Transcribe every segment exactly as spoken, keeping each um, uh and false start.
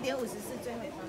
点五十是最尾方。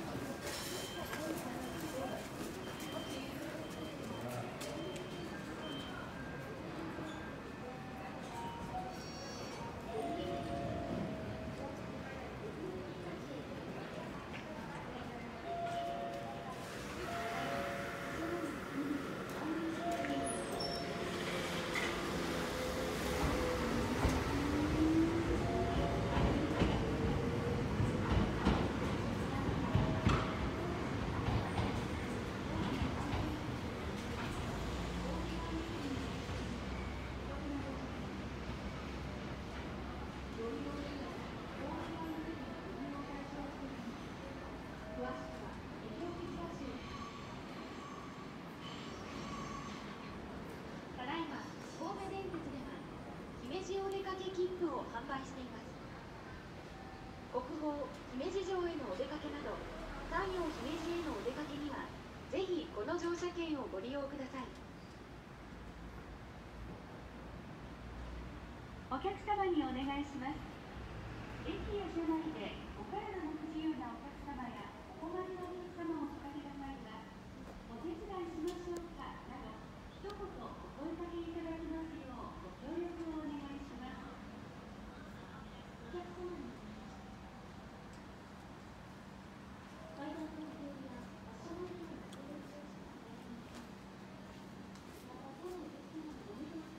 販売しています。国宝姫路城へのお出かけなど山陽姫路へのお出かけにはぜひこの乗車券をご利用ください。お客様にお願いします。駅や車内でお体の不自由なお客様やお困りのお客様をおかけの際はお手伝いしましょうかなど一言お声かけいただきますようご協力をお願いします。お客様に階段の利用やお車内のご利用者また当のお客様のご利用者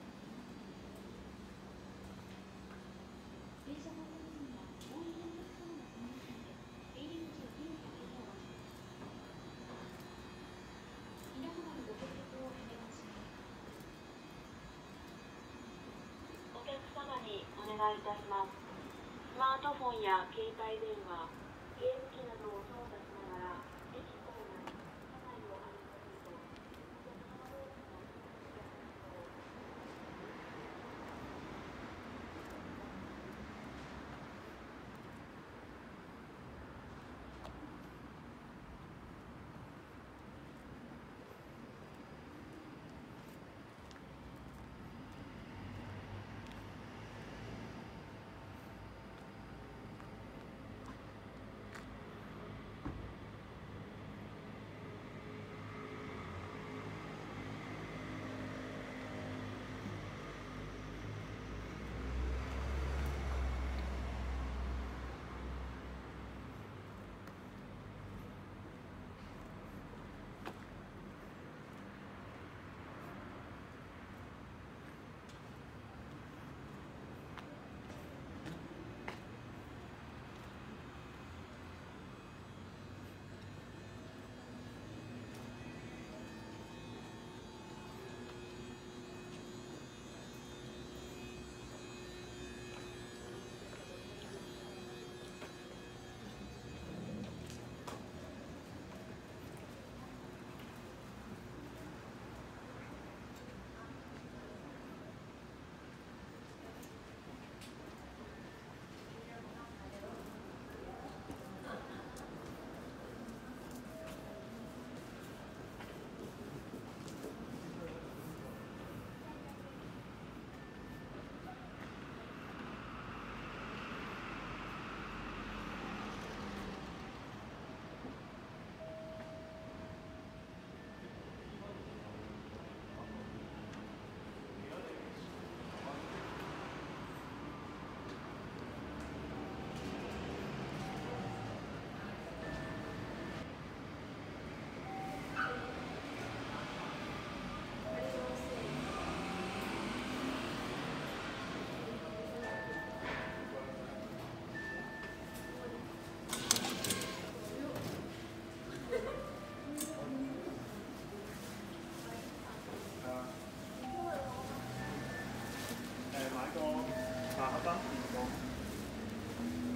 電車のお客様は大変なお客様がすみませんで出入り口を広く開けてお待ちください。皆様にご協力をお願いします。お客様にお願いいたします。スマートフォンや携帯電話、ゲーム機などを操作しながら駅構内、車内を歩かせるとお客様同士の誒買個茶盒包麵包。